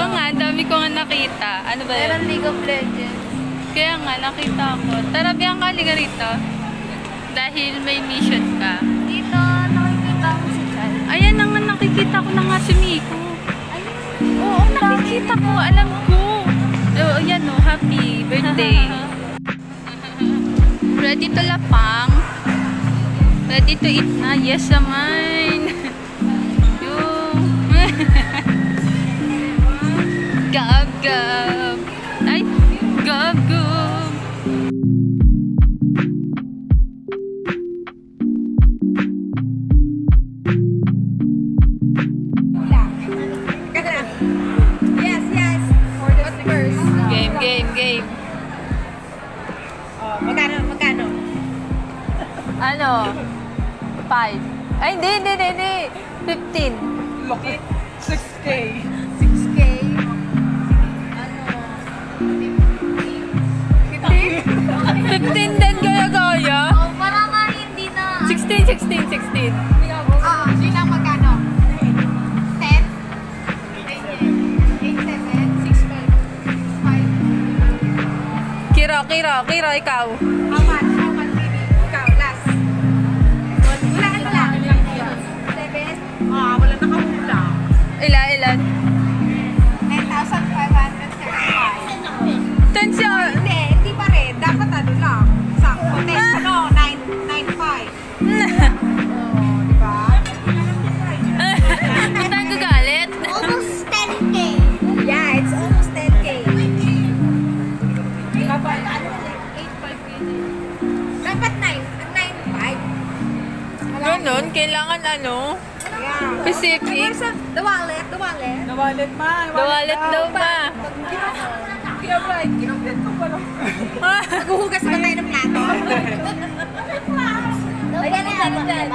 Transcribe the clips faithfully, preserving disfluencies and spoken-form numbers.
Oo nga, dami ko nga nakita. Ano ba yun? Meron League of Legends. Kaya nga, nakita ko. Tara, Bianca, halika rito. Dahil may mission ka. Dito, nakikita ko si Chal. Ayan na nga, nakikita ko na nga si Miko. Ayun. Oo, nakikita ko. Alam ko. Oh, ayan o, happy birthday. Ready to lapang? Ready to eat na? Yes naman. Yung. Gab, gab. Ay, gab, gab. Yes, yes. For the first. Game, game, game. Oh, magkano, magkano? Ano? Five. Ay, hindi, hindi, hindi, hindi. Fifteen. Laki. six K. six K. Ano? fifteen? Fifteen din, gaya-gaya. Oh, parang nga hindi na. Sixteen, sixteen, sixteen. Ah, hindi na magkano? ten? eight, seven? six, five. five. Kira, kira, kira, ikaw. How much? How much, baby? Ikaw, last. Wala, wala. seven? Ah, wala nakahula. Ilan, ilan? nine thousand five hundred thirty-five. Ten siya. Hindi, hindi pa rin. Dapat ano lang. Sakto. ten, ano, nine, nine, five. Oh, di ba? Ba't tayo gagalit? Almost ten K. Yeah, it's almost ten K. Dapat, ano, like eight five K. Dapat nine, nine five. Ganon, kailangan ano? Yeah. Specific. The wallet, the wallet. Nawalit ma. The wallet daw pa. Kinabay. Kinabay ko pa lang. Maghuhugas ba tayo ng plato? Ayan na, ano dyan?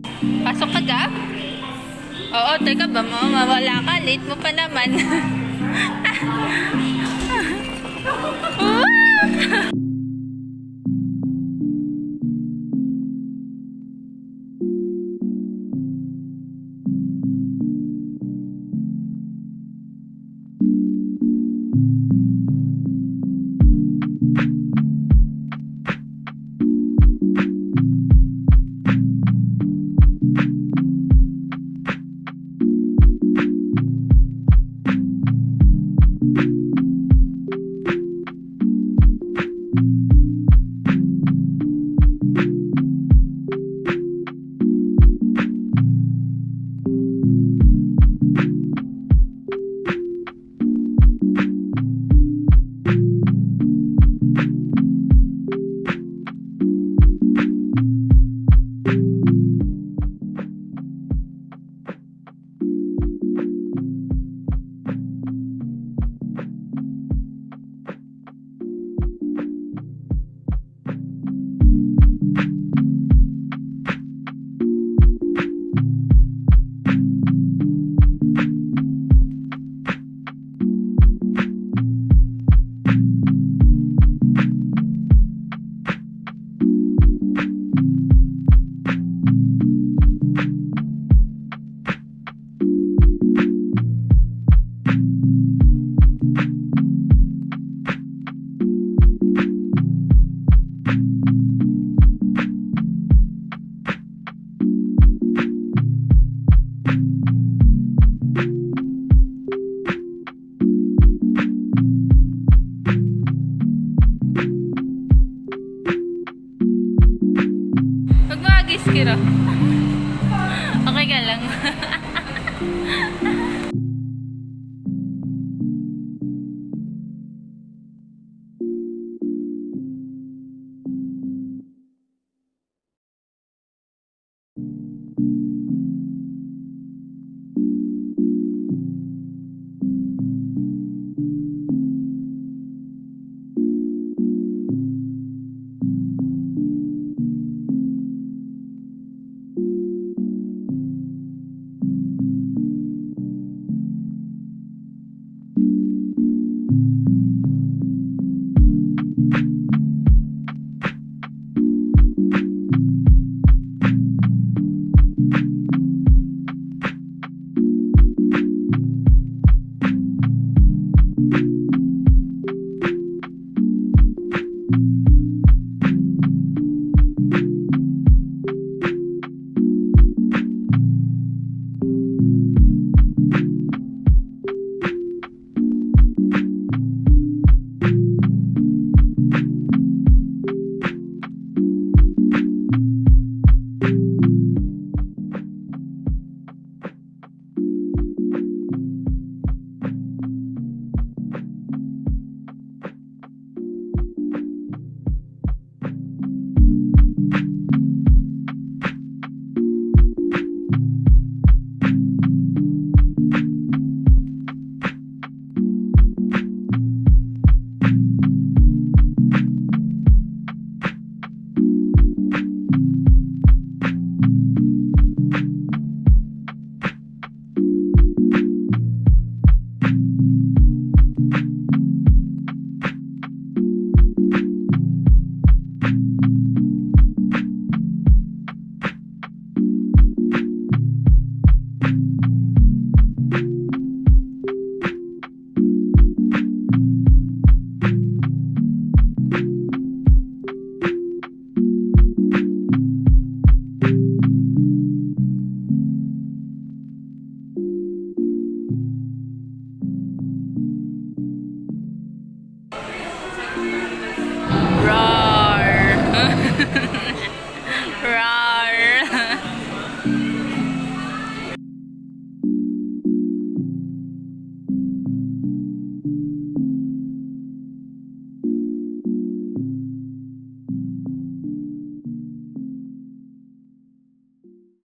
Pasok ka ga? Oo, teka ba mo? Mawala ka. Late mo pa naman. Kira. Okay ka lang.